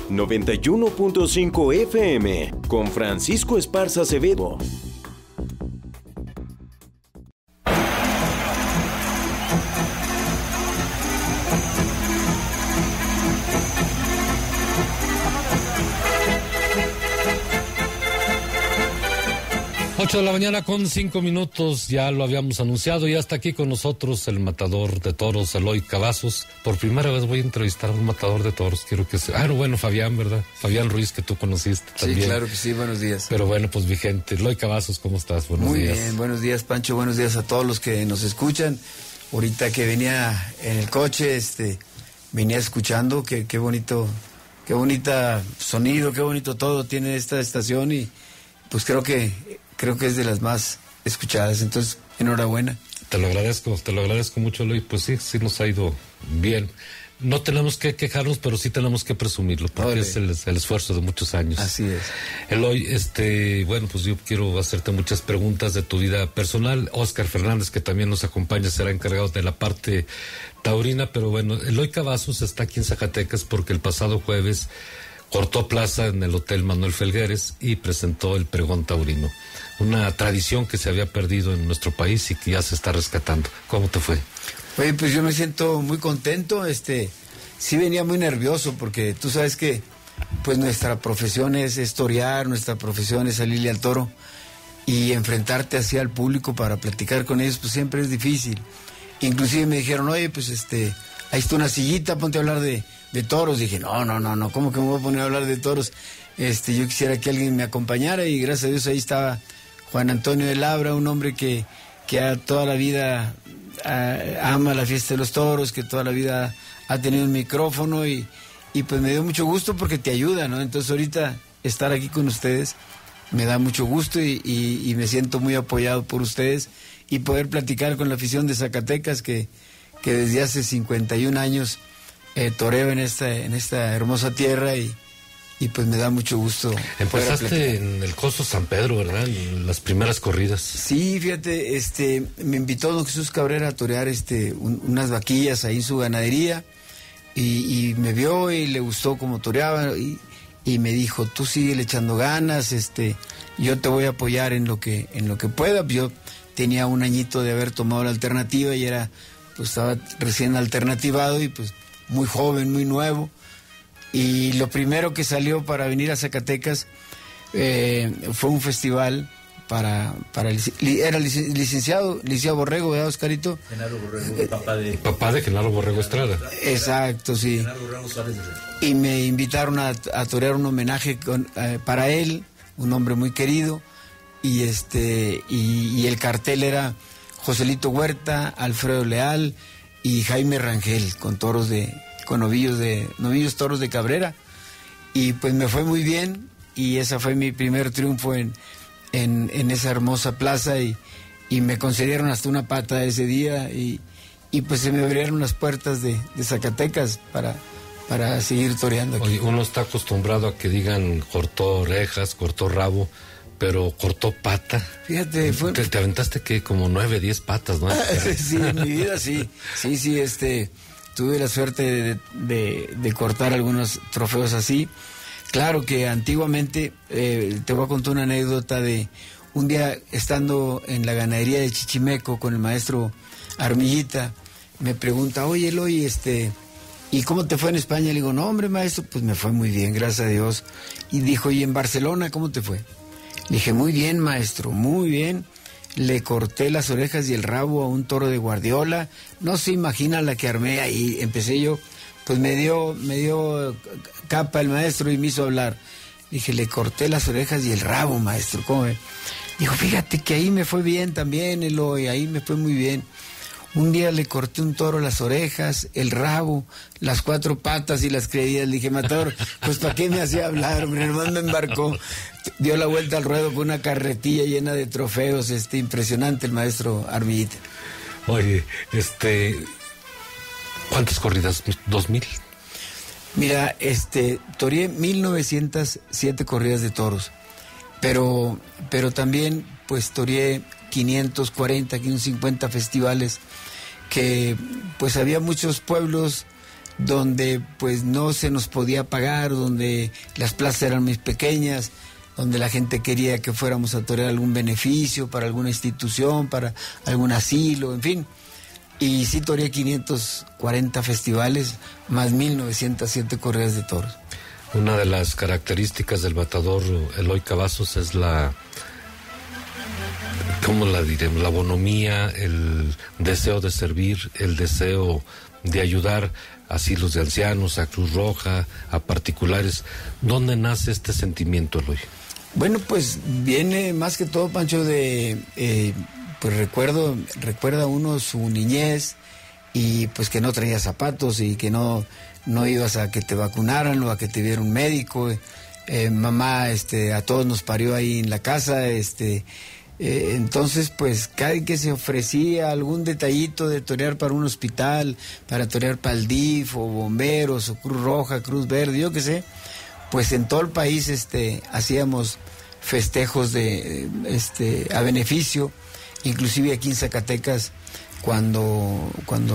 91.5 FM, con Francisco Esparza Acevedo. Ocho de la mañana con 5 minutos, ya lo habíamos anunciado, ya está aquí con nosotros el matador de toros, Eloy Cavazos. Por primera vez voy a entrevistar a un matador de toros, quiero que sea... bueno, Fabián, ¿verdad? Fabián Ruiz, que tú conociste también. Sí, claro que sí, buenos días. Pero bueno, pues vigente. Eloy Cavazos, ¿cómo estás? Buenos días. Muy bien, buenos días, Pancho, buenos días a todos los que nos escuchan. Ahorita que venía en el coche, venía escuchando, qué bonito, qué bonita sonido, qué bonito todo tiene esta estación y pues creo que es de las más escuchadas, entonces enhorabuena. Te lo agradezco mucho, Eloy. Pues sí nos ha ido bien. No tenemos que quejarnos, pero sí tenemos que presumirlo, porque es el esfuerzo de muchos años. Así es. Eloy, bueno, pues yo quiero hacerte muchas preguntas de tu vida personal. Óscar Fernández, que también nos acompaña, será encargado de la parte taurina, pero bueno, Eloy Cavazos está aquí en Zacatecas porque el pasado jueves cortó plaza en el Hotel Manuel Felgueres y presentó el pregón taurino. Una tradición que se había perdido en nuestro país y que ya se está rescatando. ¿Cómo te fue? Oye, pues yo me siento muy contento, sí venía muy nervioso porque tú sabes que pues nuestra profesión es torear, nuestra profesión es salirle al toro y enfrentarte así al público para platicar con ellos pues siempre es difícil. Inclusive me dijeron, oye, pues ahí está una sillita, ponte a hablar de toros. Dije, no, ¿cómo que me voy a poner a hablar de toros? Yo quisiera que alguien me acompañara y gracias a Dios ahí estaba Juan Antonio de Labra, un hombre que toda la vida ama la fiesta de los toros, que toda la vida ha tenido un micrófono y pues me dio mucho gusto porque te ayuda, ¿no? Entonces ahorita estar aquí con ustedes me da mucho gusto y me siento muy apoyado por ustedes y poder platicar con la afición de Zacatecas que desde hace 51 años toreo en esta hermosa tierra y pues me da mucho gusto. Empezaste en el Coso San Pedro, ¿verdad? En las primeras corridas. Sí, fíjate, me invitó don Jesús Cabrera a torear unas vaquillas ahí en su ganadería y me vio y le gustó cómo toreaba y me dijo, tú sigue echando ganas, yo te voy a apoyar en lo que pueda. Yo tenía un añito de haber tomado la alternativa y estaba recién alternativado y pues muy joven, muy nuevo. Y lo primero que salió para venir a Zacatecas fue un festival era licenciado Borrego, ¿verdad, Oscarito? Genaro Borrego, papá de Genaro Borrego Estrada. Exacto, sí. Genaro Borrego Suárez. Y me invitaron a torear un homenaje para él, un hombre muy querido, y el cartel era Joselito Huerta, Alfredo Leal y Jaime Rangel, con novillos toros de Cabrera, y pues me fue muy bien y ese fue mi primer triunfo en esa hermosa plaza y me concedieron hasta una pata ese día y pues se me abrieron las puertas de Zacatecas para seguir toreando aquí. Oye, uno está acostumbrado a que digan cortó orejas, cortó rabo, pero cortó pata. Fíjate, te aventaste que como 9, 10 patas, ¿no? Sí, en mi vida sí, tuve la suerte de cortar algunos trofeos así. Claro que antiguamente, te voy a contar una anécdota de un día estando en la ganadería de Chichimeco con el maestro Armillita, me pregunta, oye Eloy, ¿y cómo te fue en España? Le digo, no hombre maestro, pues me fue muy bien, gracias a Dios. Y dijo, ¿y en Barcelona cómo te fue? Le dije, muy bien maestro, muy bien. Le corté las orejas y el rabo a un toro de Guardiola. No se imagina la que armé ahí. Empecé yo, pues me dio capa el maestro y me hizo hablar. Dije, le corté las orejas y el rabo, maestro. ¿Cómo ve? Dijo, fíjate que ahí me fue bien también, Eloy, ahí me fue muy bien. Un día le corté un toro las orejas, el rabo, las 4 patas y las crías. Le dije, matador, pues ¿para qué me hacía hablar? Hombre, hermano me embarcó. Dio la vuelta al ruedo con una carretilla llena de trofeos, impresionante el maestro Armillita. Oye, ¿cuántas corridas? ¿2000? Mira, toreé 1907 corridas de toros, pero también pues toreé 540, 550 festivales, que pues había muchos pueblos donde pues no se nos podía pagar, donde las plazas eran muy pequeñas, donde la gente quería que fuéramos a torear algún beneficio para alguna institución, para algún asilo, en fin. Y sí toreé 540 festivales, más 1907 corridas de toros. Una de las características del matador Eloy Cavazos es ¿cómo la diremos? La bonomía, el deseo de servir, el deseo de ayudar a asilos de ancianos, a Cruz Roja, a particulares. ¿Dónde nace este sentimiento, Eloy? Bueno, pues viene más que todo, Pancho, pues recuerda uno su niñez y pues que no traía zapatos y que no ibas a que te vacunaran o a que te viera un médico. Mamá a todos nos parió ahí en la casa, entonces pues cada que se ofrecía algún detallito de torear para un hospital, para torear para el DIF o bomberos o Cruz Roja, Cruz Verde, yo qué sé, pues en todo el país hacíamos festejos a beneficio, inclusive aquí en Zacatecas cuando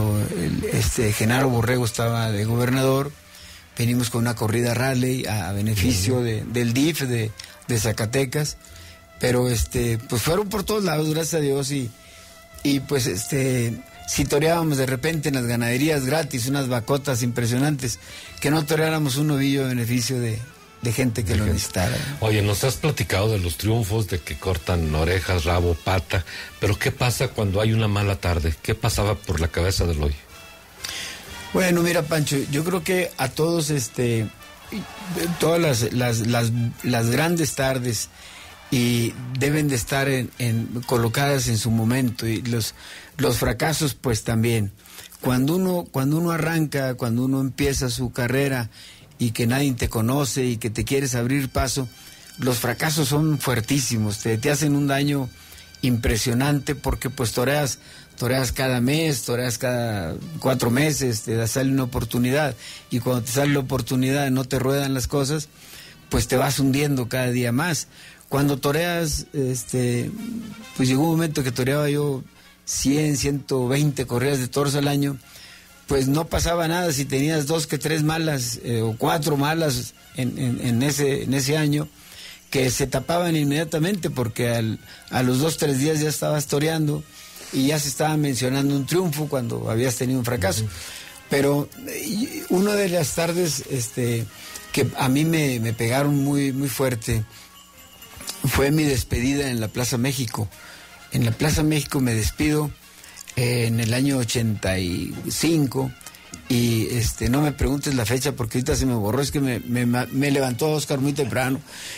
Genaro Borrego estaba de gobernador, venimos con una corrida rally a beneficio del DIF de Zacatecas, pero pues fueron por todos lados, gracias a Dios, y pues si toreábamos de repente en las ganaderías gratis, unas vacotas impresionantes, que no toreáramos un novillo a beneficio de gente que lo necesitara. Oye, nos has platicado de los triunfos, de que cortan orejas, rabo, pata, pero ¿qué pasa cuando hay una mala tarde? ¿Qué pasaba por la cabeza de Eloy? Bueno, mira, Pancho, yo creo que a todos, todas las grandes tardes y deben de estar colocadas en su momento, y los fracasos pues también. Cuando uno arranca, cuando uno empieza su carrera y que nadie te conoce y que te quieres abrir paso, los fracasos son fuertísimos, te hacen un daño impresionante, porque pues toreas cada mes, toreas cada 4 meses, te sale una oportunidad, y cuando te sale la oportunidad no te ruedan las cosas, pues te vas hundiendo cada día más. Cuando toreas, pues llegó un momento que toreaba yo 100, 120 corridas de toros al año, pues no pasaba nada si tenías 2 que 3 malas o 4 malas en ese año, que se tapaban inmediatamente, porque a los 2, 3 días ya estabas toreando y ya se estaba mencionando un triunfo cuando habías tenido un fracaso. Pero una de las tardes que a mí me pegaron muy, muy fuerte fue mi despedida en la Plaza México. En la Plaza México me despido en el año 85, y no me preguntes la fecha porque ahorita se me borró, es que me levantó Oscar muy temprano.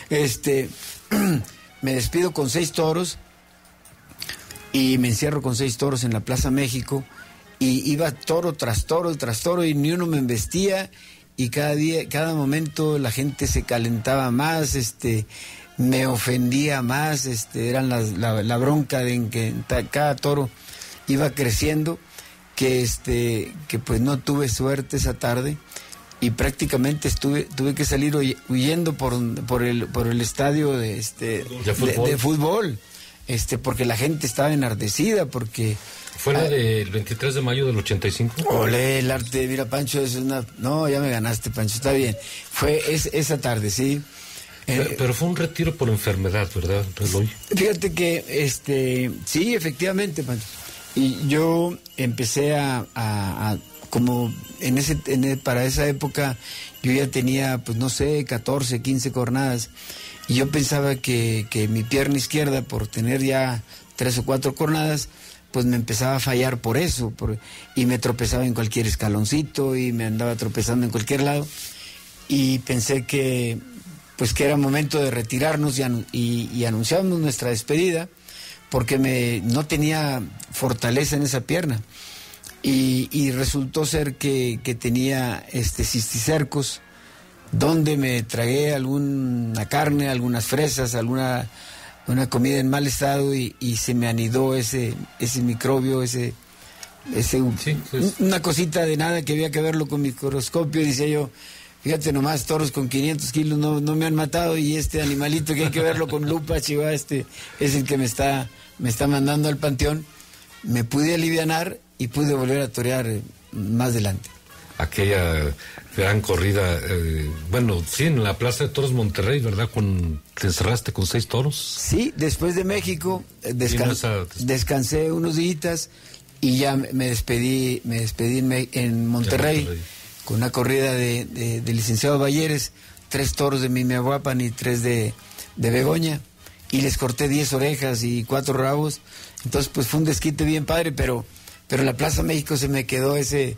Me despido con 6 toros y me encierro con 6 toros en la Plaza México, y iba toro tras toro, y ni uno me embestía, y cada momento la gente se calentaba más, me ofendía más, eran la bronca de que cada toro iba creciendo, que pues no tuve suerte esa tarde, y prácticamente tuve que salir huyendo por el estadio de fútbol, porque la gente estaba enardecida, porque ¿fue la del 23 de mayo del 85? Olé, el arte, mira, Pancho, no, ya me ganaste, Pancho, está bien, fue esa tarde, sí. Pero fue un retiro por enfermedad, ¿verdad, Eloy? Fíjate que, sí, efectivamente, Pancho. Y yo empecé a como para esa época, yo ya tenía, pues no sé, 14, 15 cornadas, y yo pensaba que mi pierna izquierda, por tener ya 3 o 4 cornadas, pues me empezaba a fallar por eso, y me tropezaba en cualquier escaloncito, y me andaba tropezando en cualquier lado, y pensé que era momento de retirarnos y anunciamos nuestra despedida, porque no tenía fortaleza en esa pierna, y resultó ser que tenía cisticercos, donde me tragué alguna carne, algunas fresas, una comida en mal estado, y se me anidó ese microbio, una cosita de nada que había que verlo con microscopio, y decía yo, fíjate nomás, toros con 500 kilos no me han matado, y este animalito que hay que verlo con lupa, chiva, es el que me está mandando al panteón. Me pude alivianar y pude volver a torear más adelante. aquella gran corrida, sí, en la Plaza de Toros Monterrey, ¿verdad? Te encerraste con 6 toros. Sí, después de México descansé unos días y ya me despedí en Monterrey con una corrida de licenciado Balleres, 3 toros de Mimehuapan y 3 de Begoña, y les corté 10 orejas y 4 rabos. Entonces pues fue un desquite bien padre, pero en la Plaza México se me quedó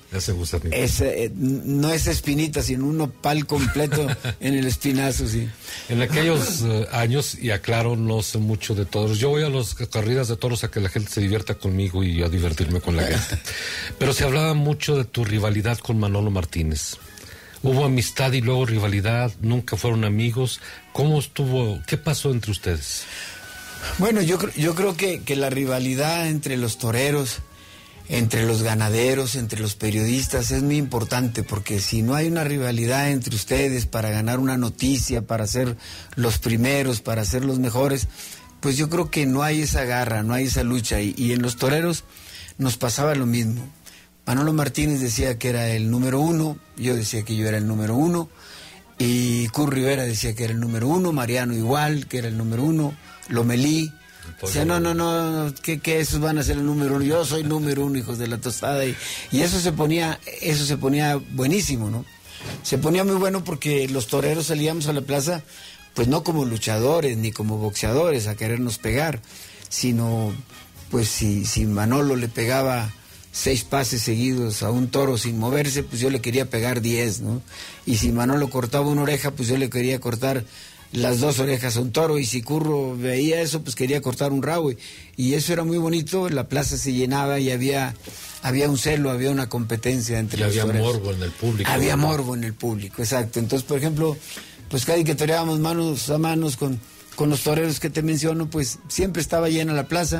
no esa espinita, sino un nopal completo en el espinazo, sí. En aquellos años, y aclaro, no sé mucho de toros. Yo voy a las corridas de toros a que la gente se divierta conmigo y a divertirme con la gente. Pero se hablaba mucho de tu rivalidad con Manolo Martínez. Hubo amistad y luego rivalidad, nunca fueron amigos. ¿Cómo estuvo? ¿Qué pasó entre ustedes? Bueno, yo creo que la rivalidad entre los toreros, entre los ganaderos, entre los periodistas es muy importante, porque si no hay una rivalidad entre ustedes para ganar una noticia, para ser los primeros, para ser los mejores, pues yo creo que no hay esa garra, no hay esa lucha, y en los toreros nos pasaba lo mismo. Manolo Martínez decía que era el número 1, yo decía que yo era el número 1, y Cur Rivera decía que era el número 1, Mariano igual, que era el número 1, Lomelí. O sea, no, que esos van a ser el número 1, yo soy el número 1, hijos de la tostada, y eso se ponía buenísimo, ¿no? Se ponía muy bueno porque los toreros salíamos a la plaza, pues no como luchadores ni como boxeadores a querernos pegar, sino pues si Manolo le pegaba 6 pases seguidos a un toro sin moverse, pues yo le quería pegar 10, ¿no? Y si Manolo cortaba una oreja, pues yo le quería cortar las 2 orejas a un toro, y si Curro veía eso, pues quería cortar un rabo, y eso era muy bonito. La plaza se llenaba y había un celo, había una competencia entre los toreros. Había morbo en el público. Había morbo en el público, exacto. Entonces, por ejemplo, pues cada vez que toreábamos manos a manos con los toreros que te menciono, pues siempre estaba llena la plaza.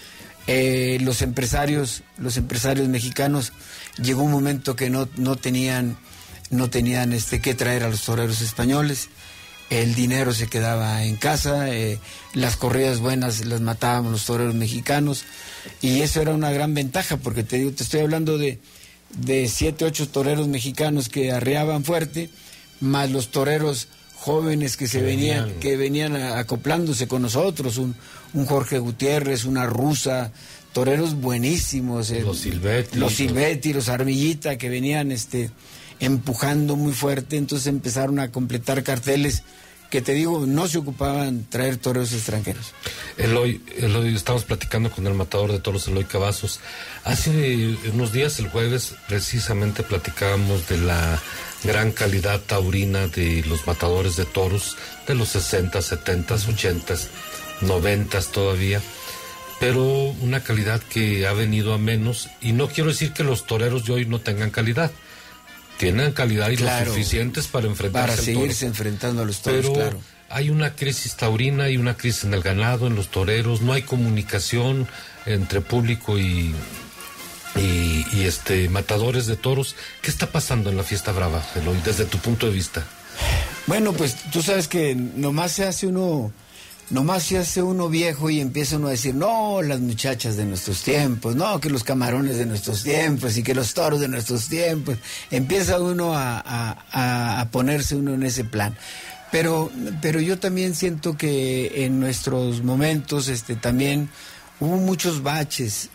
Los empresarios mexicanos, llegó un momento que no tenían que traer a los toreros españoles. El dinero se quedaba en casa, las corridas buenas las matábamos los toreros mexicanos, y eso era una gran ventaja, porque te estoy hablando de 7, 8 toreros mexicanos que arreaban fuerte, más los toreros jóvenes que venían acoplándose con nosotros, un Jorge Gutiérrez, una Rusa, toreros buenísimos, los Silvetti, los Armillita, que venían empujando muy fuerte. Entonces empezaron a completar carteles que, te digo, no se ocupaban traer toreros extranjeros. Eloy, estamos platicando con el matador de toros, Eloy Cavazos. Hace unos días, el jueves, precisamente platicábamos de la gran calidad taurina de los matadores de toros de los 60, 70, 80, 90 todavía, pero una calidad que ha venido a menos, y no quiero decir que los toreros de hoy no tengan calidad. Tienen calidad y claro, lo suficientes para enfrentarse para seguirse enfrentando a los toros, pero claro. Hay una crisis taurina y una crisis en el ganado, en los toreros. No hay comunicación entre público y matadores de toros. ¿Qué está pasando en la Fiesta Brava, Eloy, desde tu punto de vista? Bueno, pues tú sabes que nomás se hace uno viejo y empieza uno a decir, no, las muchachas de nuestros tiempos, no, que los camarones de nuestros tiempos y que los toros de nuestros tiempos. Empieza uno a ponerse uno en ese plan. Pero yo también siento que en nuestros momentos también hubo muchos baches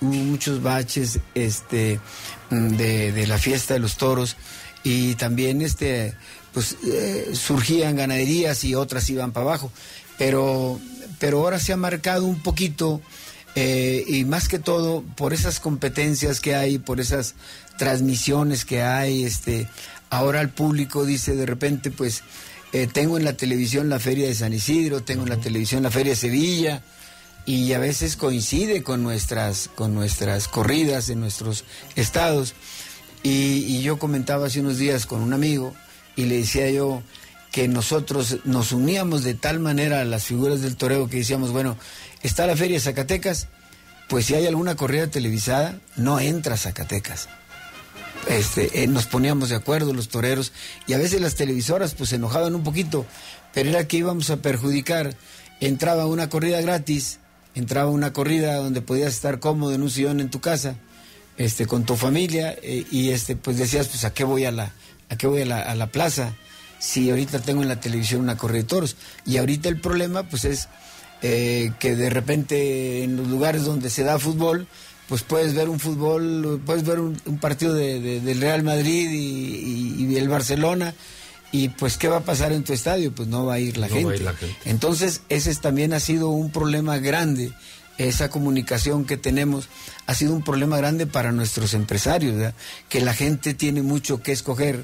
de la fiesta de los toros, y también surgían ganaderías y otras iban para abajo. Pero ahora se ha marcado un poquito, y más que todo por esas competencias que hay, por esas transmisiones que hay. Ahora el público dice de repente, pues, tengo en la televisión la Feria de San Isidro, tengo en la televisión la Feria de Sevilla, y a veces coincide con nuestras corridas en nuestros estados. Y yo comentaba hace unos días con un amigo, y le decía yo que nosotros nos uníamos de tal manera a las figuras del toreo que decíamos, bueno, está la Feria de Zacatecas, pues si hay alguna corrida televisada, no entra a Zacatecas. Nos poníamos de acuerdo los toreros, y a veces las televisoras pues se enojaban un poquito, pero era que íbamos a perjudicar. Entraba una corrida gratis, entraba una corrida donde podías estar cómodo en un sillón en tu casa, con tu familia, y pues decías, pues ¿a qué voy a la plaza? Si ahorita tengo en la televisión una corrida de toros. Y ahorita el problema pues es que de repente en los lugares donde se da fútbol, pues puedes ver un partido del Real Madrid y el Barcelona, y pues ¿qué va a pasar en tu estadio? Pues no va a ir la gente. Entonces ese también ha sido un problema grande. Esa comunicación que tenemos ha sido un problema grande para nuestros empresarios, ¿verdad? Que la gente tiene mucho que escoger,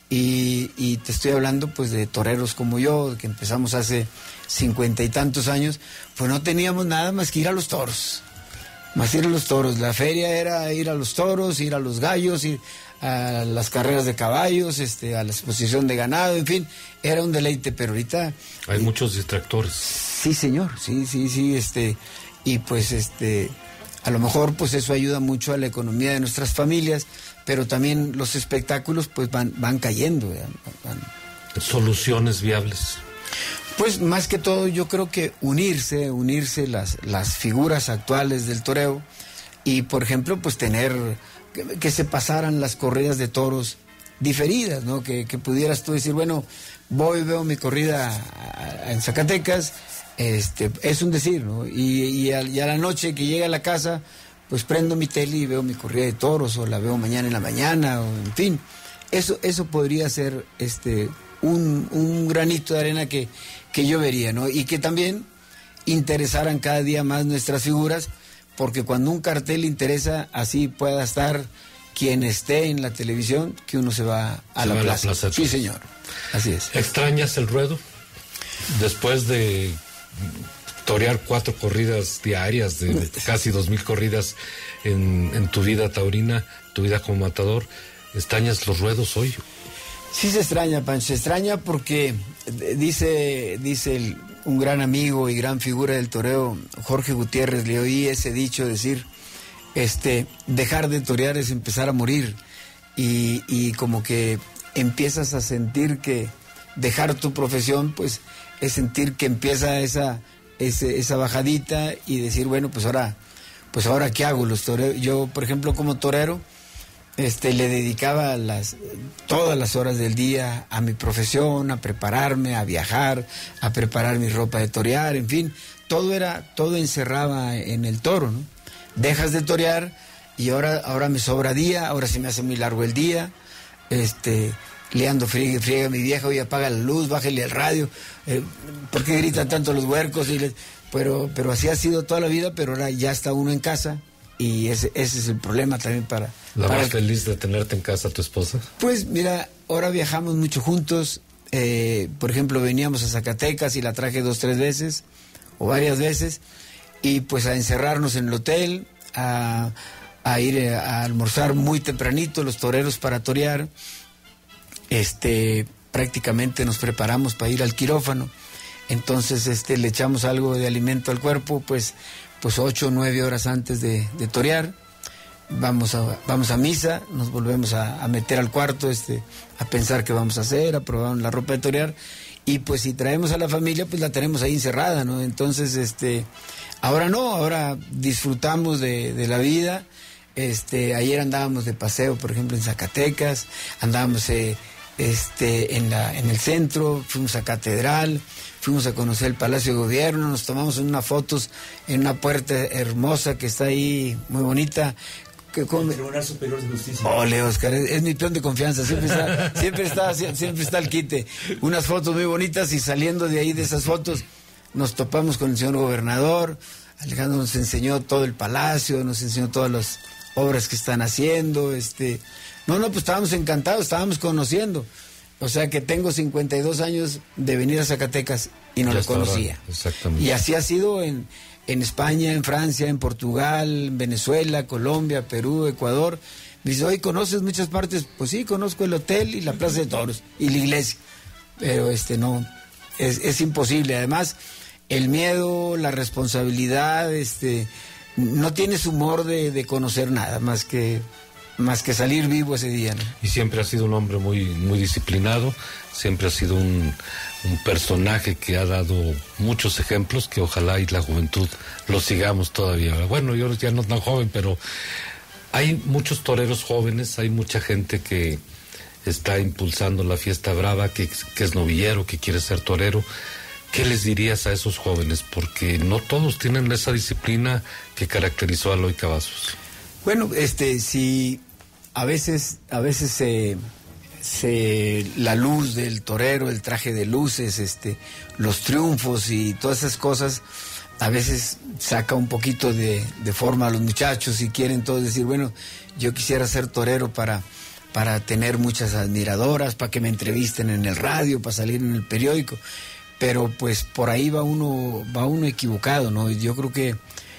y te estoy hablando pues de toreros como yo, que empezamos hace 50 y tantos años, pues no teníamos nada más que ir a los toros. La feria era ir a los toros, ir a los gallos, ir a las carreras de caballos, a la exposición de ganado, en fin, era un deleite, pero ahorita... Hay muchos distractores. Sí, señor, sí, y pues a lo mejor pues eso ayuda mucho a la economía de nuestras familias, pero también los espectáculos pues van cayendo. Soluciones viables. Pues más que todo yo creo que unirse las figuras actuales del toreo, y por ejemplo pues tener que se pasaran las corridas de toros diferidas, ¿no? Que pudieras tú decir, bueno, veo mi corrida en Zacatecas, es un decir, ¿no? Y a la noche que llega a la casa, pues prendo mi tele y veo mi corrida de toros, o la veo mañana en la mañana, o en fin, eso podría ser un granito de arena que yo vería, ¿no? Y que también interesaran cada día más nuestras figuras, porque cuando un cartel interesa, así pueda estar quien esté en la televisión, que uno se va a la plaza. Sí, señor, así es. ¿Extrañas el ruedo? Después de torear 4 corridas diarias, de casi 2,000 corridas en tu vida taurina, tu vida como matador, ¿extrañas los ruedos hoy? Sí se extraña, Pancho, se extraña porque dice un gran amigo y gran figura del toreo, Jorge Gutiérrez, le oí ese dicho decir, dejar de torear es empezar a morir, y como que empiezas a sentir que dejar tu profesión pues es sentir que empieza esa bajadita, y decir, bueno, pues ahora ¿qué hago? Los toreros, yo por ejemplo como torero le dedicaba todas las horas del día a mi profesión, a prepararme, a viajar, a preparar mi ropa de torear, en fin, todo encerraba en el toro, ¿no? Dejas de torear y ahora me sobra día, ahora se me hace muy largo el día, le ando friega a mi vieja, oye, apaga la luz, bájale el radio, ¿por qué gritan tanto los huercos? Pero así ha sido toda la vida, pero ahora ya está uno en casa, y ese es el problema también para... ¿La más feliz de tenerte en casa tu esposa? Pues mira, ahora viajamos mucho juntos, por ejemplo veníamos a Zacatecas y la traje 2, 3 veces, o varias veces, y pues a encerrarnos en el hotel, a ir a almorzar muy tempranito los toreros para torear, prácticamente nos preparamos para ir al quirófano, entonces le echamos algo de alimento al cuerpo, pues 8 o 9 horas antes de torear, vamos a misa, nos volvemos a meter al cuarto, a pensar qué vamos a hacer, a probar la ropa de torear, y pues si traemos a la familia, pues la tenemos ahí encerrada, ¿no? Entonces, ahora disfrutamos de la vida. Ayer andábamos de paseo, por ejemplo, en Zacatecas, andábamos en el centro, fuimos a Catedral, fuimos a conocer el Palacio de Gobierno, nos tomamos unas fotos en una puerta hermosa que está ahí, muy bonita. El Tribunal Superior de Justicia. Ole, Oscar, es mi peón de confianza, siempre está al quite. Unas fotos muy bonitas, y saliendo de ahí de esas fotos nos topamos con el señor gobernador. Alejandro nos enseñó todo el palacio, nos enseñó todas las obras que están haciendo. Pues estábamos encantados, estábamos conociendo. O sea que tengo 52 años de venir a Zacatecas y no lo conocía. Exactamente. Y así ha sido en España, en Francia, en Portugal, en Venezuela, Colombia, Perú, Ecuador. Me dice, oye, ¿conoces muchas partes? Pues sí, conozco el hotel y la Plaza de Toros y la iglesia. Pero no, es imposible. Además, el miedo, la responsabilidad, no tienes humor de conocer nada más que salir vivo ese día, ¿no? Y siempre ha sido un hombre muy, muy disciplinado, siempre ha sido un personaje que ha dado muchos ejemplos, que ojalá y la juventud lo sigamos todavía. Bueno, yo ya no tan joven, pero Hay muchos toreros jóvenes, hay mucha gente que está impulsando la fiesta brava, que es novillero, que quiere ser torero. ¿Qué les dirías a esos jóvenes? Porque no todos tienen esa disciplina que caracterizó a Eloy Cavazos. Bueno, si a veces la luz del torero, el traje de luces, los triunfos y todas esas cosas, a veces saca un poquito de forma a los muchachos y quieren todos decir, bueno, yo quisiera ser torero para tener muchas admiradoras, para que me entrevisten en el radio, para salir en el periódico, pero pues por ahí va uno equivocado, ¿no? Yo creo que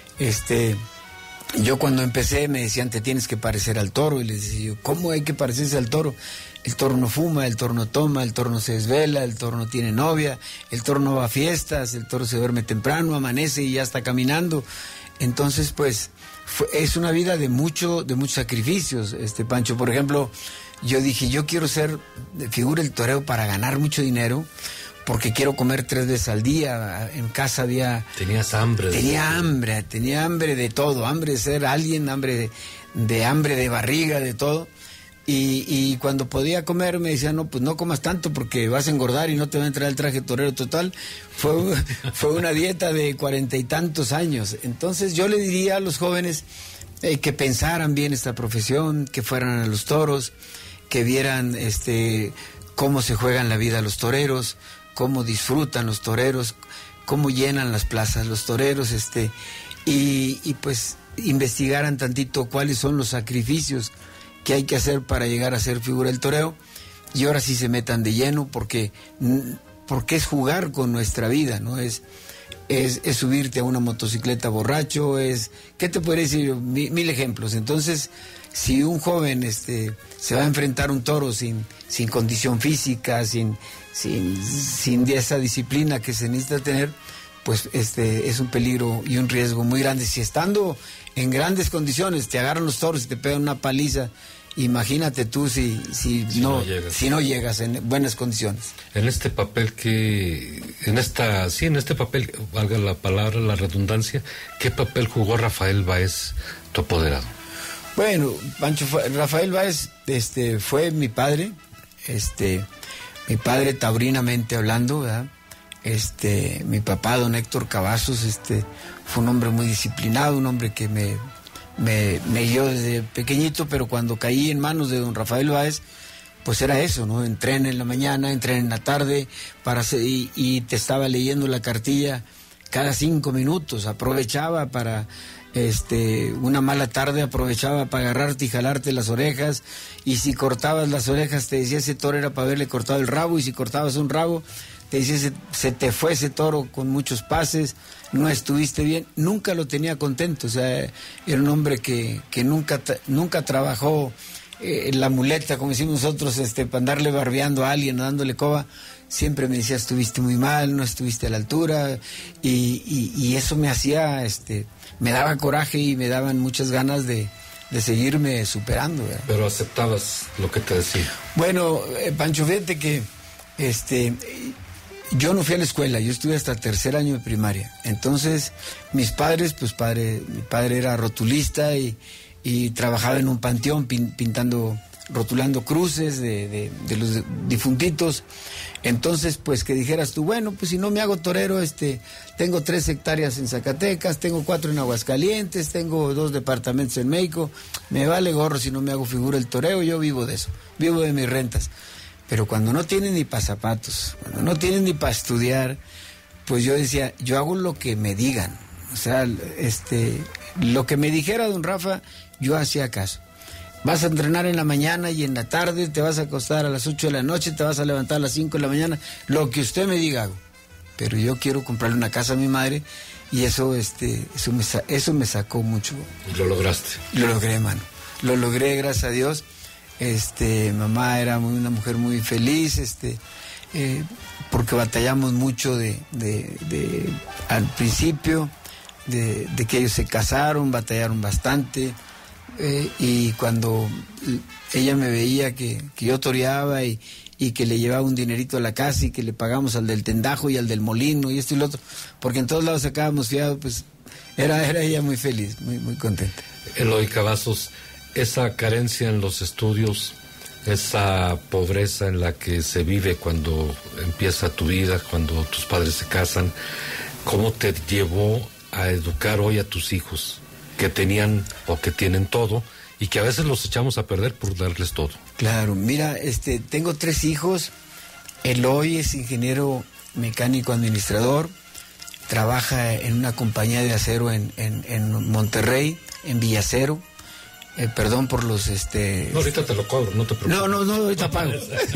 yo cuando empecé me decían, te tienes que parecer al toro, y les decía yo, ¿cómo hay que parecerse al toro? El toro no fuma, el toro no toma, el toro no se desvela, el toro no tiene novia, el toro no va a fiestas, el toro se duerme temprano, amanece y ya está caminando. Entonces, pues, es una vida de muchos sacrificios, Pancho. Por ejemplo, yo dije, yo quiero ser figura del toreo para ganar mucho dinero, porque quiero comer 3 veces al día. En casa había... Tenías hambre. Tenía hambre de todo, hambre de ser alguien, hambre de barriga, de todo. Y cuando podía comer me decían, no, pues no comas tanto porque vas a engordar y no te va a entrar el traje torero total. Fue una dieta de 40 y tantos años. Entonces yo le diría a los jóvenes que pensaran bien esta profesión, que fueran a los toros, que vieran cómo se juegan la vida los toreros, cómo disfrutan los toreros, cómo llenan las plazas los toreros, y pues investigaran tantito cuáles son los sacrificios que hay que hacer para llegar a ser figura del toreo, y ahora sí se metan de lleno, porque es jugar con nuestra vida, ¿no? Es subirte a una motocicleta borracho, ¿qué te podría decir? Mil ejemplos. Entonces, si un joven se va a enfrentar a un toro sin condición física, sin esa disciplina que se necesita tener, pues es un peligro y un riesgo muy grande. Si estando en grandes condiciones te agarran los toros y te pegan una paliza, imagínate tú si no llegas en buenas condiciones. En este papel en este papel, valga la palabra, la redundancia, ¿qué papel jugó Rafael Báez, tu apoderado? Bueno, Pancho, Rafael Báez fue mi padre, mi padre taurinamente hablando, ¿verdad? Mi papá, don Héctor Cavazos, fue un hombre muy disciplinado, un hombre que me guió desde pequeñito, pero cuando caí en manos de don Rafael Báez, pues era eso, ¿no? Entrena en la mañana, entrena en la tarde, y te estaba leyendo la cartilla cada 5 minutos, aprovechaba para... una mala tarde aprovechaba para agarrarte y jalarte las orejas, y si cortabas las orejas te decía ese toro era para haberle cortado el rabo, y si cortabas un rabo te decía se te fue ese toro con muchos pases, no estuviste bien. Nunca lo tenía contento, o sea, era un hombre que nunca trabajó la muleta, como decimos nosotros, para andarle barbeando a alguien o dándole coba. Siempre me decía, estuviste muy mal, no estuviste a la altura, y eso me hacía, me daba coraje y me daban muchas ganas de seguirme superando, ¿verdad? Pero aceptabas lo que te decía. Bueno, Pancho, fíjate que yo no fui a la escuela, yo estuve hasta 3er año de primaria. Entonces, mis padres, mi padre era rotulista y trabajaba en un panteón rotulando cruces de los difuntitos. Entonces, pues que dijeras tú, bueno, pues si no me hago torero, tengo 3 hectáreas en Zacatecas, tengo 4 en Aguascalientes, tengo 2 departamentos en México, me vale gorro si no me hago figura el toreo, yo vivo de eso, vivo de mis rentas. Pero cuando no tienen ni para zapatos, cuando no tienen ni para estudiar, pues yo decía, yo hago lo que me digan. O sea, lo que me dijera don Rafa, yo hacía caso. Vas a entrenar en la mañana y en la tarde, te vas a acostar a las 8 de la noche, te vas a levantar a las 5 de la mañana, lo que usted me diga hago. Pero yo quiero comprarle una casa a mi madre, y eso me sacó mucho. ¿Y lo lograste? Lo logré, hermano. Lo logré, gracias a Dios. Mamá era una mujer muy feliz, porque batallamos mucho al principio, de que ellos se casaron, batallaron bastante. Y cuando ella me veía que yo toreaba y que le llevaba un dinerito a la casa y que le pagamos al del tendajo y al del molino y esto y lo otro, porque en todos lados sacábamos fiado, pues era ella muy feliz, muy, muy contenta. Eloy Cavazos, esa carencia en los estudios, esa pobreza en la que se vive cuando empieza tu vida, cuando tus padres se casan, ¿cómo te llevó a educar hoy a tus hijos que tenían o que tienen todo y que a veces los echamos a perder por darles todo? Claro, mira, tengo 3 hijos. Eloy es ingeniero mecánico administrador, trabaja en una compañía de acero en Monterrey, en Villacero. Perdón por los No, ahorita te lo cobro, no te preocupes. No, ahorita pago.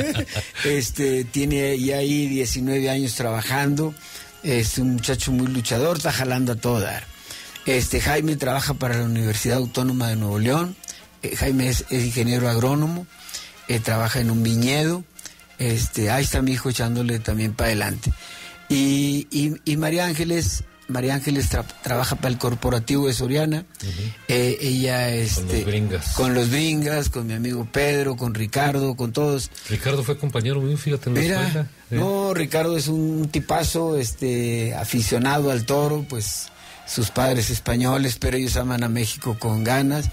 Tiene ya ahí 19 años trabajando. Es un muchacho muy luchador, está jalando a todo dar. Jaime trabaja para la Universidad Autónoma de Nuevo León. Jaime es ingeniero agrónomo, trabaja en un viñedo. Ahí está mi hijo echándole también para adelante. Y María Ángeles trabaja para el corporativo de Soriana. Ella con los Bringas, con mi amigo Pedro, con Ricardo, con todos. Ricardo fue compañero mío, fíjate, en la escuela. No, Ricardo es un tipazo, aficionado al toro, pues sus padres españoles, pero ellos aman a México con ganas.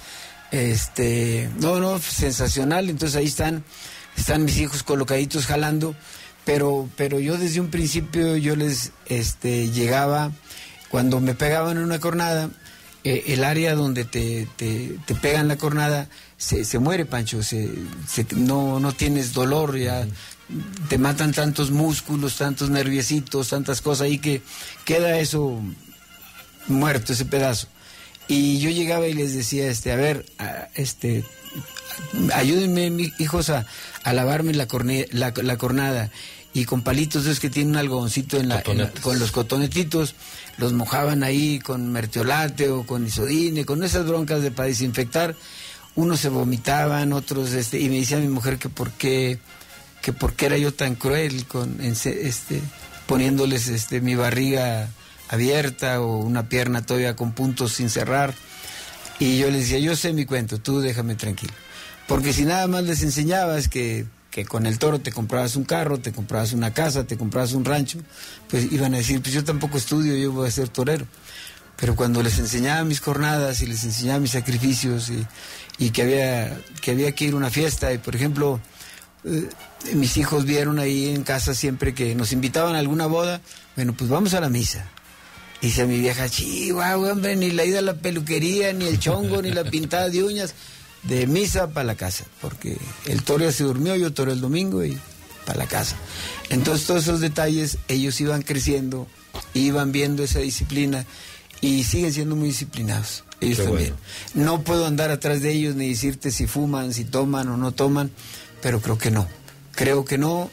Sensacional. Entonces ahí están mis hijos colocaditos jalando, pero yo desde un principio yo les llegaba. Cuando me pegaban en una cornada, el área donde te pegan la cornada se muere, Pancho, no tienes dolor, ya te matan tantos músculos, tantos nerviecitos, tantas cosas ahí que queda eso muerto, ese pedazo. Y yo llegaba y les decía, ayúdenme, mis hijos, a lavarme la cornada. Y con palitos esos que tienen un algodoncito con los cotonetitos, los mojaban ahí con mertiolate o con isodine, con esas broncas para desinfectar. Unos se vomitaban, otros, y me decía mi mujer que por qué era yo tan cruel poniéndoles mi barriga abierta o una pierna todavía con puntos sin cerrar. Y yo les decía, yo sé mi cuento, tú déjame tranquilo. Porque si nada más les enseñabas que con el toro te comprabas un carro, te comprabas una casa, te comprabas un rancho, pues iban a decir, pues yo tampoco estudio, yo voy a ser torero. Pero cuando les enseñaba mis jornadas y les enseñaba mis sacrificios y que había que ir a una fiesta, y por ejemplo, mis hijos vieron ahí en casa siempre que nos invitaban a alguna boda, bueno, pues vamos a la misa. Y dice mi vieja, chihuahua, hombre, ni la ida a la peluquería, ni el chongo, ni la pintada de uñas. De misa para la casa, porque el toro ya se durmió, yo toré el domingo y para la casa. Entonces todos esos detalles, ellos iban creciendo, iban viendo esa disciplina y siguen siendo muy disciplinados, ellos también. Bueno. No puedo andar atrás de ellos ni decirte si fuman, si toman o no toman, pero creo que no,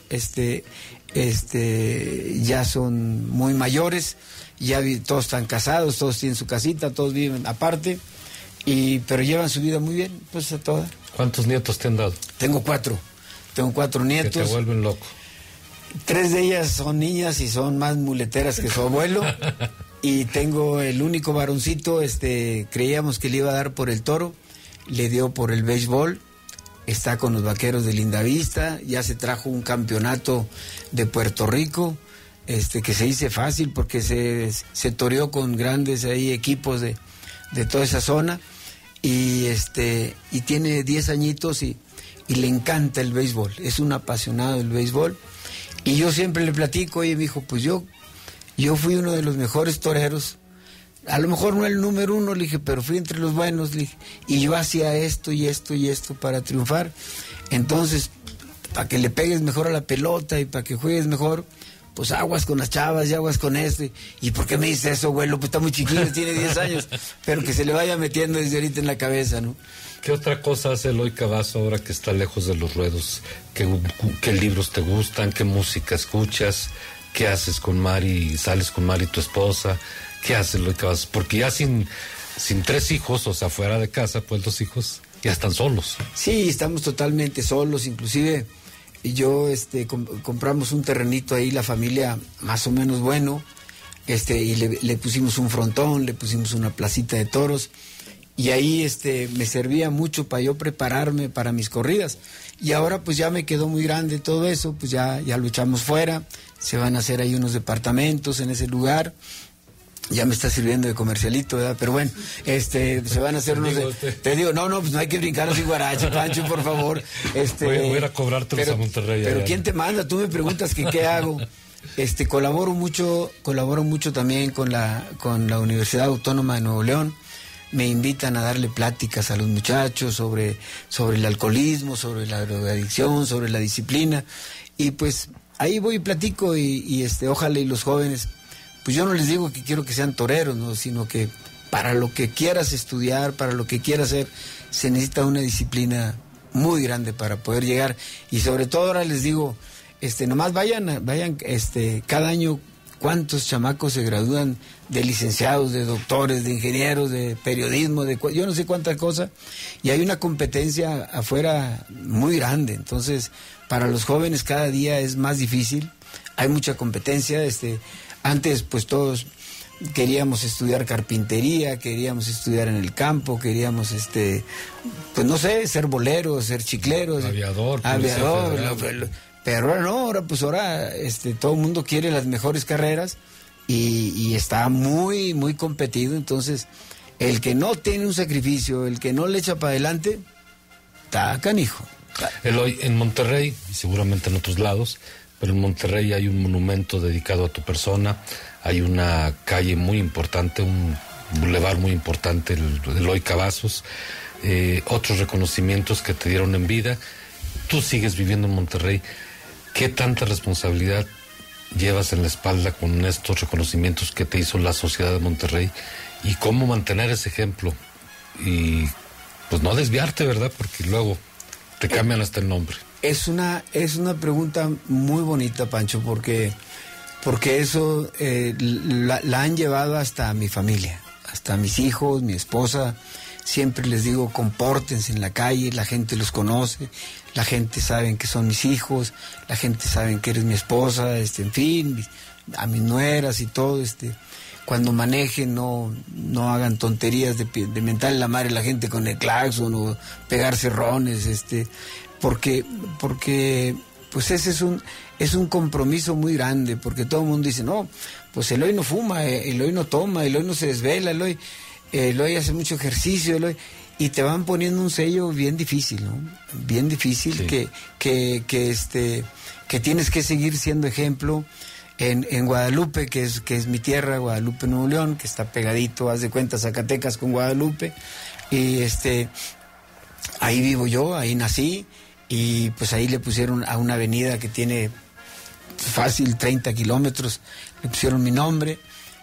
ya son muy mayores, ya todos están casados, todos tienen su casita, todos viven aparte. Pero llevan su vida muy bien, pues a todas. ¿Cuántos nietos te han dado? Tengo 4 nietos. Que te vuelven loco. 3 de ellas son niñas y son más muleteras que su abuelo. Y tengo el único varoncito, creíamos que le iba a dar por el toro, le dio por el béisbol, está con los Vaqueros de Lindavista, ya se trajo un campeonato de Puerto Rico, que se dice fácil porque se toreó con grandes ahí equipos de toda esa zona. Y tiene 10 añitos y le encanta el béisbol, es un apasionado del béisbol. Y yo siempre le platico, oye, mijo, pues yo fui uno de los mejores toreros, a lo mejor no el número 1, le dije, pero fui entre los buenos, le dije, y yo hacía esto y esto y esto para triunfar. Entonces, para que le pegues mejor a la pelota y para que juegues mejor, pues aguas con las chavas y aguas con ¿Y por qué me dice eso, abuelo? Pues está muy chiquillo, tiene 10 años, pero que se le vaya metiendo desde ahorita en la cabeza, ¿no? ¿Qué otra cosa hace Eloy Cavazos ahora que está lejos de los ruedos? ¿Qué libros te gustan? ¿Qué música escuchas? ¿Qué haces con Mari? ¿Sales con Mari, tu esposa? ¿Qué hace Eloy Cavazos? Porque ya sin 3 hijos, o sea, fuera de casa, pues 2 hijos ya están solos. Sí, estamos totalmente solos, inclusive yo compramos un terrenito ahí, la familia más o menos bueno, y le pusimos un frontón, le pusimos una placita de toros, y ahí me servía mucho para yo prepararme para mis corridas. Y ahora pues ya me quedó muy grande todo eso, pues ya lo echamos fuera, se van a hacer ahí unos departamentos en ese lugar, Ya me está sirviendo de comercialito, ¿verdad? Pero bueno, se van a hacer unos... Te digo, no, pues no hay que brincar así guarache, Pancho, por favor. Voy a ir a cobrártelos a Monterrey. Pero ¿quién te manda? Tú me preguntas que qué hago. Colaboro mucho también con la Universidad Autónoma de Nuevo León. Me invitan a darle pláticas a los muchachos sobre el alcoholismo, sobre la drogadicción, sobre la disciplina. Y pues ahí voy y platico y ojalá y los jóvenes... Pues yo no les digo que quiero que sean toreros, ¿no? Sino que para lo que quieras estudiar, para lo que quieras hacer, se necesita una disciplina muy grande para poder llegar. Y sobre todo ahora les digo, nomás vayan, cada año cuántos chamacos se gradúan de licenciados, de doctores, de ingenieros, de periodismo, yo no sé cuántas cosas, y hay una competencia afuera muy grande. Entonces, para los jóvenes cada día es más difícil, hay mucha competencia. Antes pues todos queríamos estudiar carpintería, queríamos estudiar en el campo, queríamos pues no sé, ser boleros, ser chicleros, aviador, pero ahora todo el mundo quiere las mejores carreras y está muy muy competido. Entonces el que no tiene un sacrificio, el que no le echa para adelante, está canijo. Eloy, en Monterrey y seguramente en otros lados, pero en Monterrey hay un monumento dedicado a tu persona, hay una calle muy importante, un bulevar muy importante, el Eloy Cavazos, otros reconocimientos que te dieron en vida. Tú sigues viviendo en Monterrey. ¿Qué tanta responsabilidad llevas en la espalda con estos reconocimientos que te hizo la sociedad de Monterrey? ¿Y cómo mantener ese ejemplo? Y pues no desviarte, ¿verdad? Porque luego te cambian hasta el nombre. Es una pregunta muy bonita, Pancho, porque eso la han llevado hasta mi familia, hasta mis hijos, mi esposa. Siempre les digo, compórtense en la calle, la gente los conoce, la gente sabe que son mis hijos, la gente sabe que eres mi esposa, en fin, a mis nueras y todo. Cuando manejen no hagan tonterías de mentarle la madre a la gente con el claxon o pegar cerrones, porque pues ese es un compromiso muy grande, porque todo el mundo dice, no, pues Eloy no fuma, Eloy no toma, Eloy no se desvela, Eloy hace mucho ejercicio, y te van poniendo un sello bien difícil, ¿no? Bien difícil, sí. que tienes que seguir siendo ejemplo en Guadalupe, que es mi tierra, Guadalupe, Nuevo León, que está pegadito, haz de cuenta, Zacatecas con Guadalupe, y ahí vivo yo, ahí nací. Y pues ahí le pusieron a una avenida que tiene fácil 30 kilómetros, le pusieron mi nombre,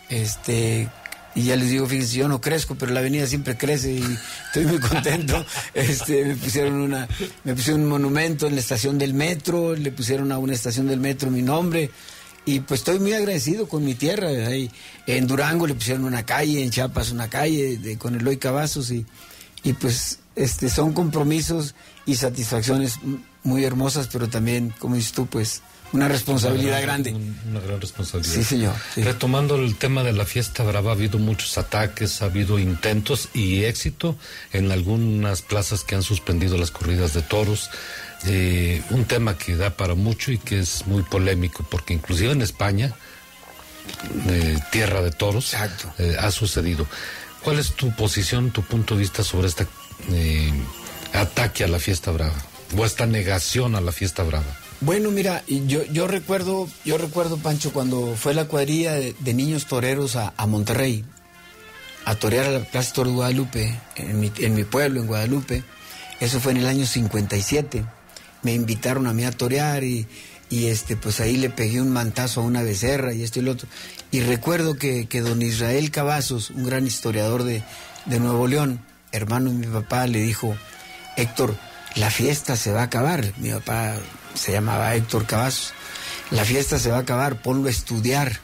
y ya les digo, fíjense, yo no crezco, pero la avenida siempre crece y estoy muy contento. Me pusieron un monumento en la estación del metro, le pusieron a una estación del metro mi nombre, y pues estoy muy agradecido con mi tierra. Ahí, en Durango le pusieron una calle, en Chiapas una calle con Eloy Cavazos, y pues son compromisos y satisfacciones muy hermosas, pero también, como dices tú, pues una responsabilidad grande. Una gran responsabilidad. Sí, señor. Sí. Retomando el tema de la Fiesta Brava, ha habido muchos ataques, ha habido intentos y éxito en algunas plazas que han suspendido las corridas de toros. Un tema que da para mucho y que es muy polémico, porque inclusive en España, tierra de toros, ha sucedido. ¿Cuál es tu posición, tu punto de vista sobre este ataque a la Fiesta Brava o esta negación a la Fiesta Brava? Bueno, mira, yo recuerdo, Pancho, cuando fue la cuadrilla de niños toreros a Monterrey, a torear a la Plaza Toro de Guadalupe, en mi pueblo, en Guadalupe. Eso fue en el año 57. Me invitaron a mí a torear y pues ahí le pegué un mantazo a una becerra y esto y lo otro. Y recuerdo que don Israel Cavazos, un gran historiador de Nuevo León, hermano de mi papá, le dijo: Héctor, la fiesta se va a acabar. Mi papá se llamaba Héctor Cavazos. La fiesta se va a acabar, ponlo a estudiar,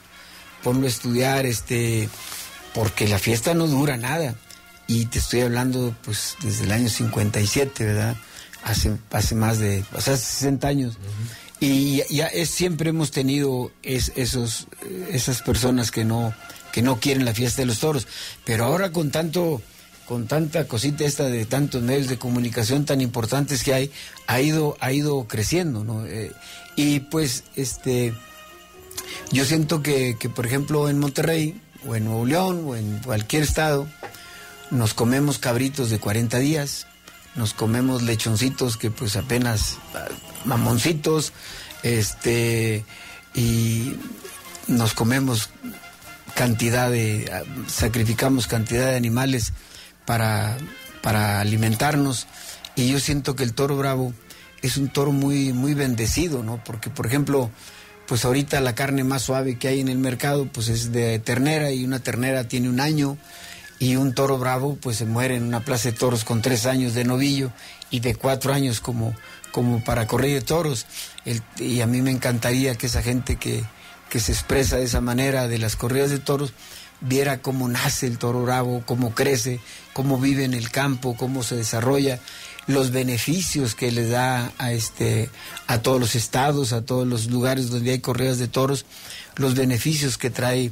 porque la fiesta no dura nada. Y te estoy hablando, pues, desde el año 57, ¿verdad? Hace más de, hace 60 años. Uh-huh. Y ya siempre hemos tenido esas personas que no quieren la fiesta de los toros. Pero ahora con tanta cosita de tantos medios de comunicación tan importantes que ha ido creciendo, ¿no? Y pues yo siento que por ejemplo en Monterrey o en Nuevo León, o en cualquier estado, nos comemos cabritos de 40 días, nos comemos lechoncitos que pues apenas mamoncitos, y nos comemos sacrificamos cantidad de animales para alimentarnos, y yo siento que el toro bravo es un toro muy, muy bendecido, ¿no? Porque, por ejemplo, pues ahorita la carne más suave que hay en el mercado pues es de ternera, y una ternera tiene 1 año, y un toro bravo pues se muere en una plaza de toros con 3 años de novillo y de 4 años como para correr de toros. Y a mí me encantaría que esa gente que se expresa de esa manera de las corridas de toros viera cómo nace el toro bravo, cómo crece, cómo vive en el campo, cómo se desarrolla, los beneficios que le da a todos los estados, a todos los lugares donde hay corridas de toros, los beneficios que trae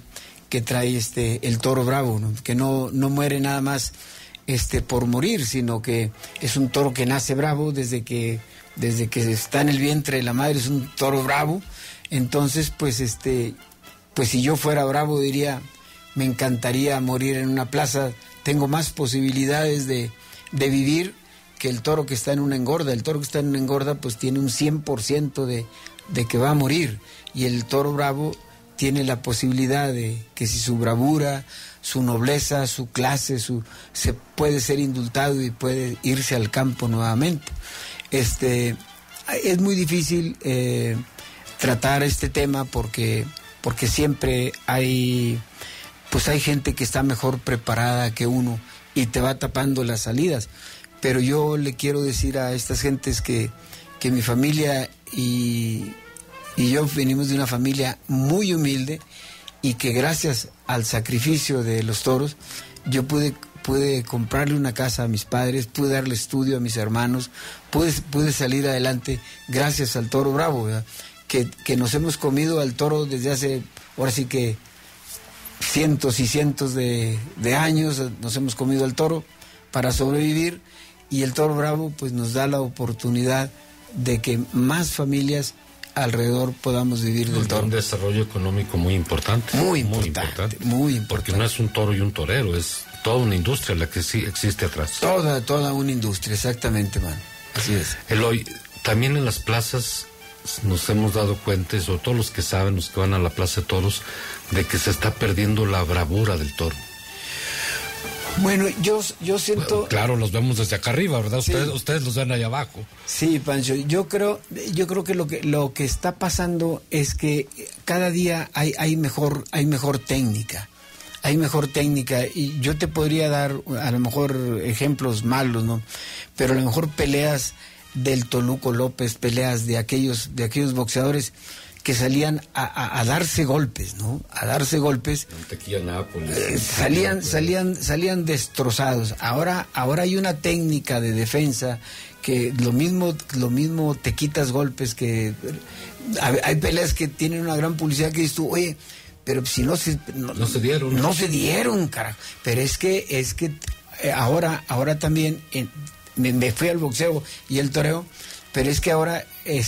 el toro bravo, ¿no? Que no muere nada más por morir, sino que es un toro que nace bravo desde que está en el vientre de la madre, es un toro bravo. Entonces pues si yo fuera bravo diría, me encantaría morir en una plaza, tengo más posibilidades de vivir que el toro que está en una engorda. El toro que está en una engorda pues tiene un 100% de que va a morir, y el toro bravo tiene la posibilidad de que si su bravura, su nobleza, su clase, se puede ser indultado y puede irse al campo nuevamente. Es muy difícil tratar este tema porque siempre hay gente que está mejor preparada que uno y te va tapando las salidas. Pero yo le quiero decir a estas gentes que mi familia y yo venimos de una familia muy humilde, y que gracias al sacrificio de los toros yo pude comprarle una casa a mis padres, pude darle estudio a mis hermanos, pude salir adelante gracias al toro bravo, ¿verdad? Que nos hemos comido al toro desde hace, ahora sí que cientos y cientos de años, nos hemos comido al toro para sobrevivir, y el toro bravo pues nos da la oportunidad de que más familias alrededor podamos vivir del toro. Un desarrollo económico muy importante. Muy importante. Porque no es un toro y un torero, es toda una industria la que sí existe atrás. Toda una industria, exactamente, man. Así es. Eloy, también en las plazas nos hemos dado cuenta, sobre todo los que saben, los que van a la plaza de toros, de que se está perdiendo la bravura del toro. Bueno, yo siento... Claro, los vemos desde acá arriba, ¿verdad? Sí. Ustedes los ven allá abajo. Sí, Pancho, yo creo que lo que está pasando es que cada día hay mejor técnica. Hay mejor técnica, y yo te podría dar a lo mejor ejemplos malos, ¿no? Pero a lo mejor peleas del Toluco López, peleas de aquellos boxeadores que salían a darse golpes, ¿no? A darse golpes. Mantequilla Nápoles. Salían destrozados. Ahora hay una técnica de defensa que lo mismo te quitas golpes, que hay peleas que tienen una gran publicidad que dices tú, oye, pero si no se dieron. No se dieron, carajo. Pero es que ahora también me fui al boxeo y el toreo, pero es que ahora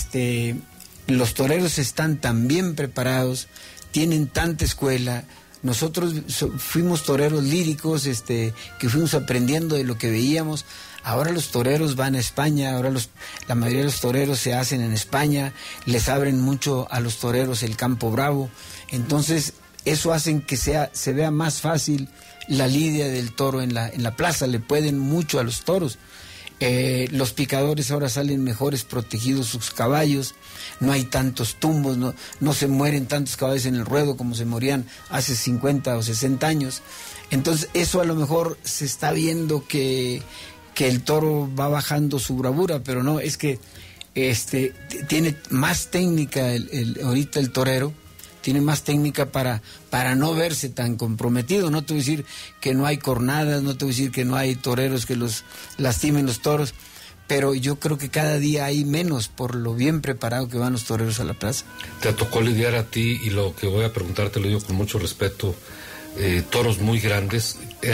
los toreros están tan bien preparados, tienen tanta escuela. Nosotros fuimos toreros líricos, que fuimos aprendiendo de lo que veíamos. Ahora los toreros van a España, ahora la mayoría de los toreros se hacen en España, les abren mucho a los toreros el campo bravo. Entonces, eso hace que se vea más fácil la lidia del toro en la plaza, le pueden mucho a los toros. Los picadores ahora salen mejores protegidos sus caballos, no hay tantos tumbos, no se mueren tantos caballos en el ruedo como se morían hace 50 o 60 años. Entonces eso a lo mejor se está viendo que el toro va bajando su bravura, pero no, es que tiene más técnica ahorita el torero, tiene más técnica para no verse tan comprometido. No te voy a decir que no hay cornadas, no te voy a decir que no hay toreros que los lastimen los toros, pero yo creo que cada día hay menos por lo bien preparado que van los toreros a la plaza. Te tocó lidiar a ti, y lo que voy a preguntarte lo digo con mucho respeto, toros muy grandes,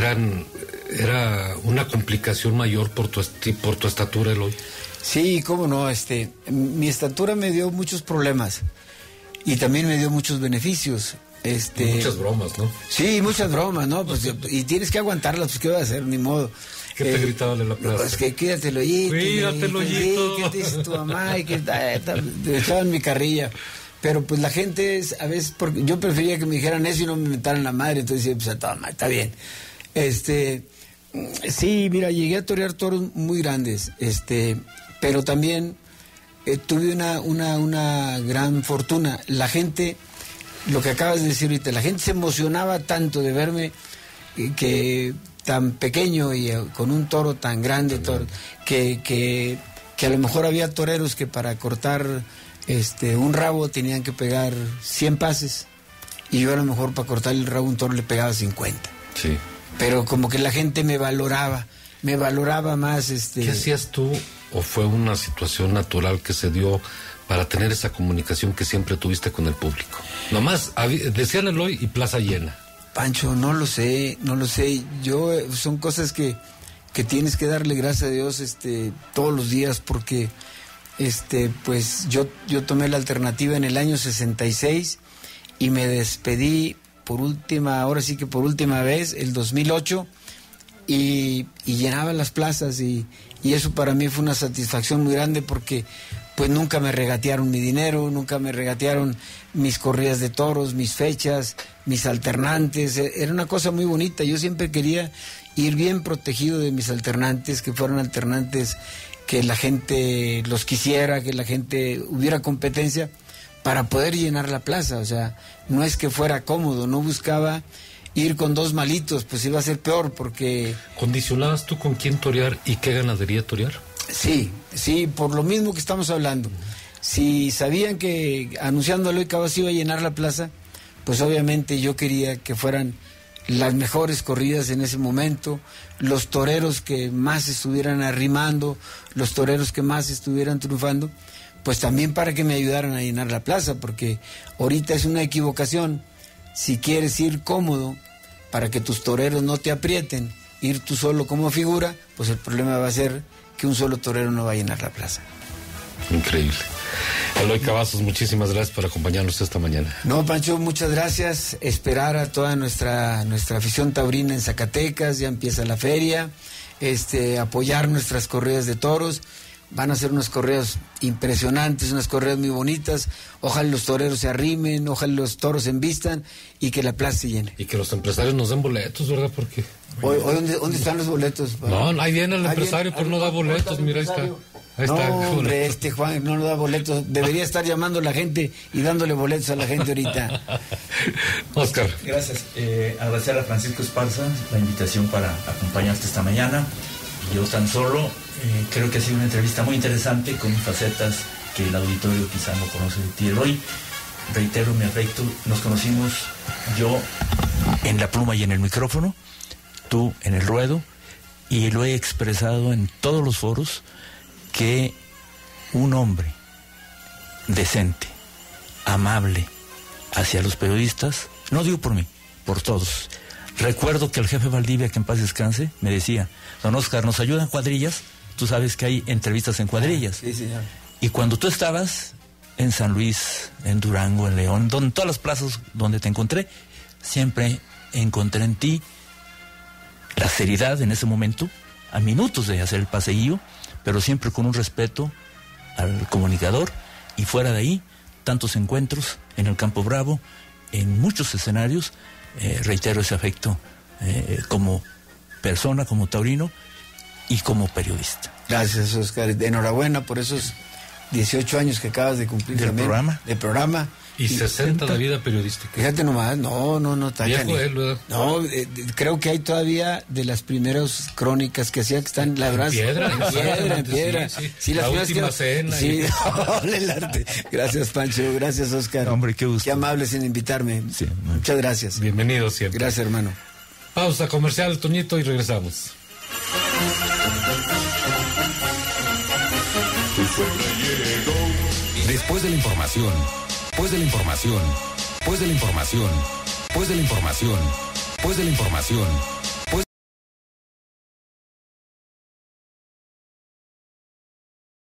era una complicación mayor por tu estatura, Eloy. Sí, cómo no, mi estatura me dio muchos problemas y también me dio muchos beneficios. Muchas bromas, ¿no? Sí, muchas bromas, ¿no? Pues, y tienes que aguantarlas, pues, ¿qué voy a hacer? Ni modo. ¿Qué te gritaban en la plaza? Pues que cuídate el hoyito. Cuídate el hoyito. ¿Qué te dice tu mamá? Y que echaban mi carrilla. Pero pues la gente es, a veces, porque yo prefería que me dijeran eso y no me mentaran la madre, entonces decía, pues está bien. Sí, mira, llegué a torear toros muy grandes, pero también tuve una gran fortuna. La gente, lo que acabas de decir ahorita, la gente se emocionaba tanto de verme que tan pequeño y con un toro tan grande, que a lo mejor había toreros que para cortar un rabo tenían que pegar 100 pases y yo a lo mejor para cortar el rabo un toro le pegaba 50. Sí. Pero como que la gente me valoraba más. ¿Qué hacías tú o fue una situación natural que se dio para tener esa comunicación que siempre tuviste con el público? Nomás decían Eloy y plaza llena. Pancho, no lo sé. Yo son cosas que tienes que darle gracias a Dios todos los días porque pues yo tomé la alternativa en el año 66 y me despedí por última vez, el 2008, y llenaba las plazas y eso para mí fue una satisfacción muy grande porque pues nunca me regatearon mi dinero, nunca me regatearon mis corridas de toros, mis fechas, mis alternantes, era una cosa muy bonita. Yo siempre quería ir bien protegido de mis alternantes, que fueran alternantes que la gente los quisiera, que la gente hubiera competencia para poder llenar la plaza. O sea, no es que fuera cómodo, no buscaba ir con dos malitos, pues iba a ser peor porque... ¿Condicionabas tú con quién torear y qué ganadería torear? Sí, por lo mismo que estamos hablando. Si sabían que anunciando Eloy Cavazos iba a llenar la plaza, pues obviamente yo quería que fueran las mejores corridas en ese momento, los toreros que más estuvieran arrimando, los toreros que más estuvieran triunfando, pues también para que me ayudaran a llenar la plaza, porque ahorita es una equivocación. Si quieres ir cómodo, para que tus toreros no te aprieten, ir tú solo como figura, pues el problema va a ser que un solo torero no va a llenar la plaza. Increíble. Eloy Cavazos, muchísimas gracias por acompañarnos esta mañana. No, Pancho, muchas gracias. Esperar a toda nuestra afición taurina en Zacatecas, ya empieza la feria, apoyar nuestras corridas de toros. Van a ser unas corridas impresionantes, unas corridas muy bonitas. Ojalá los toreros se arrimen, ojalá los toros se envistan y que la plaza se llene. Y que los empresarios nos den boletos, ¿verdad? Porque... Hoy, ¿dónde están los boletos? No, ahí viene el empresario, pero no da boletos, mira, ahí está. Ahí está. No, hombre, Juan no nos da boletos. Debería estar llamando a la gente y dándole boletos a la gente ahorita. Oscar. Gracias. Agradecer a Francisco Esparza la invitación para acompañarte esta mañana. Yo tan solo creo que ha sido una entrevista muy interesante con facetas que el auditorio quizá no conoce de ti, Eloy. Reitero mi afecto. Nos conocimos yo en la pluma y en el micrófono, tú en el ruedo, y lo he expresado en todos los foros que un hombre decente, amable hacia los periodistas, no digo por mí, por todos. Recuerdo que el jefe Valdivia, que en paz descanse, me decía: don Oscar, ¿nos ayudan cuadrillas? Tú sabes que hay entrevistas en cuadrillas. Sí, señor. Y cuando tú estabas en San Luis, en Durango, en León, en todas las plazas donde te encontré, siempre encontré en ti la seriedad en ese momento, a minutos de hacer el paseillo, pero siempre con un respeto al comunicador, y fuera de ahí, tantos encuentros en el Campo Bravo, en muchos escenarios. Reitero ese afecto como persona, como taurino y como periodista. Gracias, Oscar. Enhorabuena por esos 18 años que acabas de cumplir del programa. Y 60 de vida periodística. Fíjate nomás, no, está viejo él, ¿verdad? No, creo que hay todavía de las primeras crónicas que hacía que están labradas. En piedra. Sí, la última cena. Sí, el arte. Gracias, Pancho, gracias, Oscar. Hombre, qué gusto. Qué amables en invitarme. Sí, muchas gracias. Bienvenido siempre. Gracias, hermano. Pausa comercial, Toñito, y regresamos. Después de la información, pues de la información, pues de la información, pues de la información, pues de la información.